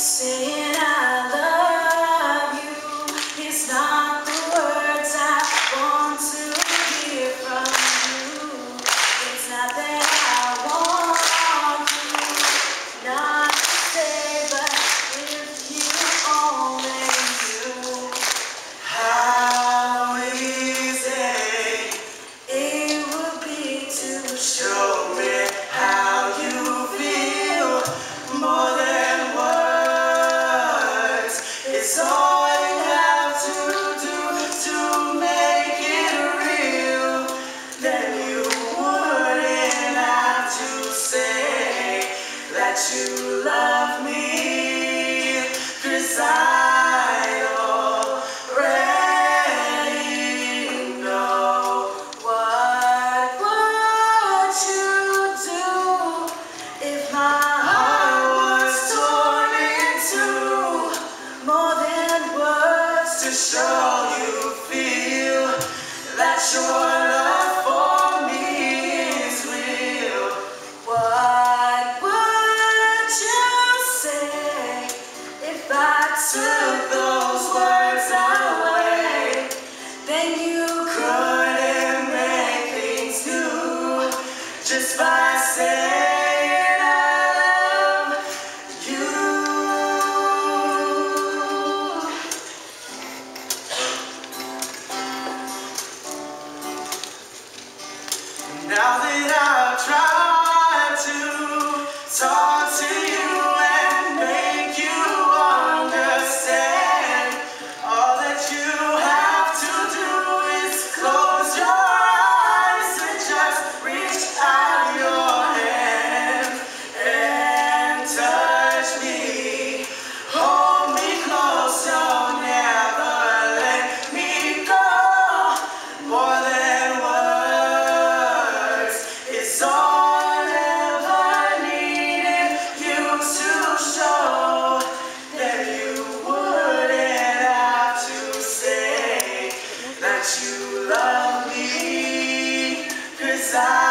Saying I love you is not the words I want to hear from you. It's not that I want you not to stay, but if you only knew how easy it would be to show me how you feel more than words. It's all you have to do to make it real. Then you wouldn't have to say that you love me, 'cause I already know. What would you do if my heart was torn in two? More than words to show you feel that your love for me is real. What would you say if I took those words away? Then you couldn't make things new just by saying I love you. Now that I've tried to talk to you and make you understand, all that you have to do is close your eyes and just reach out your hand and touch me. Hold me close, don't never let me go. More than words, it's all I ever needed you to show. Then you wouldn't have to say that you love me, 'cause I